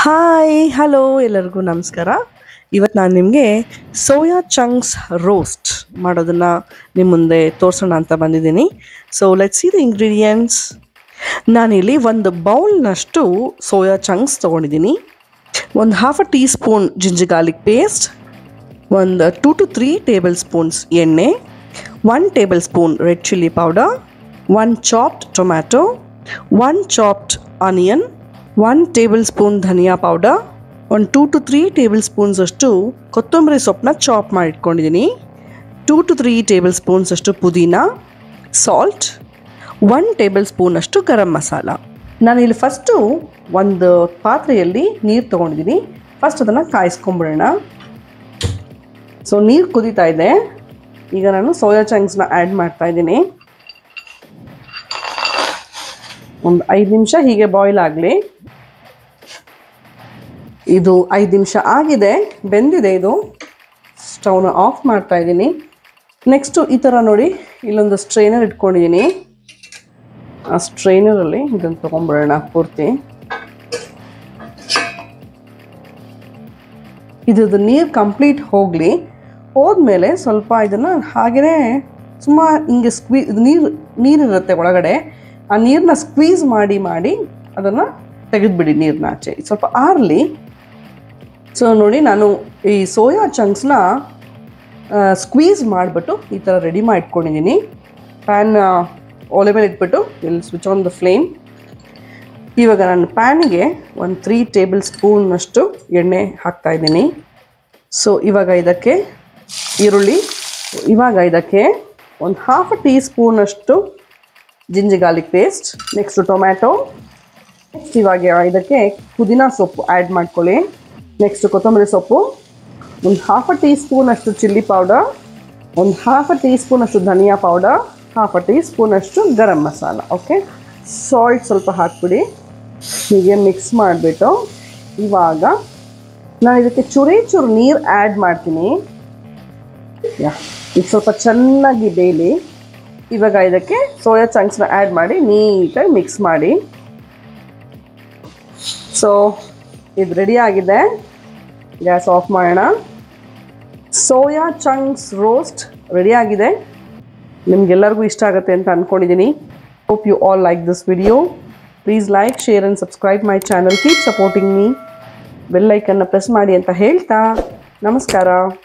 Hi hello ಎಲ್ಲರಿಗೂ ನಮಸ್ಕಾರ. ಇವತ್ತು ನಾನು ನಿಮಗೆ ಸೋಯಾ ಚಂಕ್ಸ್ ರೋಸ್ಟ್ ಮಾಡೋದನ್ನು ನಿಮ್ಮ ಮುಂದೆ ತೋರಿಸೋಣ ಅಂತ ಬಂದಿದ್ದೀನಿ. So let's see the ingredients. ನಾನಿಲ್ಲಿ ಒಂದು ಬೌಲ್ನಷ್ಟು ಸೋಯಾ ಚಂಕ್ಸ್ ತೊಗೊಂಡಿದ್ದೀನಿ, ಒಂದು half teaspoon ginger garlic paste, ಒಂದು 2 to 3 ಟೇಬಲ್ ಸ್ಪೂನ್ಸ್ ಎಣ್ಣೆ, 1 tablespoon red chilli powder, 1 chopped tomato, 1 chopped onion, 1 tablespoon ಧನಿಯಾ ಪೌಡರ್, ಒಂದು 2 to 3 ಟೇಬಲ್ ಸ್ಪೂನ್ಸ್ ಅಷ್ಟು ಕೊತ್ತಂಬರಿ ಸೊಪ್ಪನ್ನ ಚಾಪ್ ಮಾಡಿಟ್ಕೊಂಡಿದ್ದೀನಿ, 2 to 3 ಟೇಬಲ್ ಸ್ಪೂನ್ಸ್ ಅಷ್ಟು ಪುದೀನ, ಸಾಲ್ಟ್, 1 ಟೇಬಲ್ ಸ್ಪೂನ್ ಅಷ್ಟು ಗರಂ ಮಸಾಲ. ನಾನಿಲ್ಲಿ ಫಸ್ಟು ಒಂದು ಪಾತ್ರೆಯಲ್ಲಿ ನೀರು ತೊಗೊಂಡಿದ್ದೀನಿ. ಫಸ್ಟ್ ಅದನ್ನು ಕಾಯಿಸ್ಕೊಂಬಿಡೋಣ. ಸೊ ನೀರು ಕುದೀತಾ ಇದೆ. ಈಗ ನಾನು ಸೋಯಾ ಚಂಕ್ಸ್ನ ಆ್ಯಡ್ ಮಾಡ್ತಾ ಇದ್ದೀನಿ. ಒಂದು 5 ನಿಮಿಷ ಹೀಗೆ ಬಾಯ್ಲ್ ಆಗಲಿ. ಇದು 5 ನಿಮಿಷ ಆಗಿದೆ, ಬೆಂದಿದೆ. ಇದು ಸ್ಟವ್ನ ಆಫ್ ಮಾಡ್ತಾ ಇದ್ದೀನಿ. ನೆಕ್ಸ್ಟು ಈ ಥರ ನೋಡಿ, ಇಲ್ಲೊಂದು ಸ್ಟ್ರೈನರ್ ಇಟ್ಕೊಂಡಿದ್ದೀನಿ. ಆ ಸ್ಟ್ರೈನರಲ್ಲಿ ಇದನ್ನು ತೊಗೊಂಡ್ಬಿಡೋಣ ಪೂರ್ತಿ. ಇದ್ರದ್ದು ನೀರು ಕಂಪ್ಲೀಟ್ ಹೋಗಲಿ. ಹೋದ್ಮೇಲೆ ಸ್ವಲ್ಪ ಇದನ್ನು ಹಾಗೆಯೇ ಸುಮಾರು ಹಿಂಗೆ ನೀರಿರುತ್ತೆ ಒಳಗಡೆ. ಆ ನೀರನ್ನ ಸ್ಕ್ವೀಸ್ ಮಾಡಿ ಅದನ್ನು ತೆಗೆದುಬಿಡಿ, ನೀರನ್ನ ಆಚೆ ಸ್ವಲ್ಪ ಆರಲಿ. ಸೊ ನೋಡಿ, ನಾನು ಈ ಸೋಯಾ ಚಂಕ್ಸ್ನ ಸ್ಕ್ವೀಸ್ ಮಾಡಿಬಿಟ್ಟು ಈ ಥರ ರೆಡಿ ಮಾಡಿಟ್ಕೊಂಡಿದ್ದೀನಿ. ಪ್ಯಾನ್ ಒಲೆ ಮೇಲೆ ಇಟ್ಬಿಟ್ಟು ಇಲ್ಲಿ ಸ್ವಿಚ್ ಆನ್ ದ ಫ್ಲೇಮ್. ಇವಾಗ ನಾನು ಪ್ಯಾನಿಗೆ ಒಂದು 3 ಟೇಬಲ್ ಸ್ಪೂನ್ನಷ್ಟು ಎಣ್ಣೆ ಹಾಕ್ತಾಯಿದ್ದೀನಿ. ಸೊ ಇವಾಗ ಇದಕ್ಕೆ ಈರುಳ್ಳಿ, ಇವಾಗ ಇದಕ್ಕೆ ಒಂದು ಹಾಫ್ ಟೀ ಸ್ಪೂನಷ್ಟು ginger garlic paste, next tomato, next ಇವಾಗ ಇದಕ್ಕೆ ಪುದೀನ ಸೊಪ್ಪು ಆ್ಯಡ್ ಮಾಡ್ಕೊಳ್ಳಿ. ನೆಕ್ಸ್ಟು ಕೊತ್ತಂಬರಿ ಸೊಪ್ಪು, ಒಂದು ಹಾಫ್ ಟೀ ಸ್ಪೂನಷ್ಟು ಚಿಲ್ಲಿ ಪೌಡರ್, ಒಂದು ಹಾಫ್ ಟೀ ಸ್ಪೂನಷ್ಟು ಧನಿಯಾ ಪೌಡರ್, ಹಾಫ್ ಟೀ ಸ್ಪೂನಷ್ಟು ಗರಂ ಮಸಾಲ. ಓಕೆ, ಸಾಲ್ಟ್ ಸ್ವಲ್ಪ ಹಾಕ್ಬಿಡಿ. ಹೀಗೆ ಮಿಕ್ಸ್ ಮಾಡಿಬಿಟ್ಟು ಇವಾಗ ನಾನು ಇದಕ್ಕೆ ಚೂರು ನೀರು ಆ್ಯಡ್ ಮಾಡ್ತೀನಿ. ಇದು ಸ್ವಲ್ಪ ಚೆನ್ನಾಗಿ ಬೇಯಲಿ. ಇವಾಗ ಇದಕ್ಕೆ ಸೋಯಾ ಚಂಕ್ಸ್ನ ಆ್ಯಡ್ ಮಾಡಿ ನೀಟಾಗಿ ಮಿಕ್ಸ್ ಮಾಡಿ. ಸೊ ಇದು ರೆಡಿ ಆಗಿದೆ. ಗ್ಯಾಸ್ ಆಫ್ ಮಾಡೋಣ. ಸೋಯಾ ಚಂಕ್ಸ್ ರೋಸ್ಟ್ ರೆಡಿ ಆಗಿದೆ. ನಿಮಗೆಲ್ಲರಿಗೂ ಇಷ್ಟ ಆಗುತ್ತೆ ಅಂತ ಅಂದ್ಕೊಂಡಿದ್ದೀನಿ. Hope you all like this video. Please like, share and subscribe my channel. Keep supporting me. Bell ಐಕನ್ನ ಪ್ರೆಸ್ ಮಾಡಿ ಅಂತ ಹೇಳ್ತಾ ನಮಸ್ಕಾರ.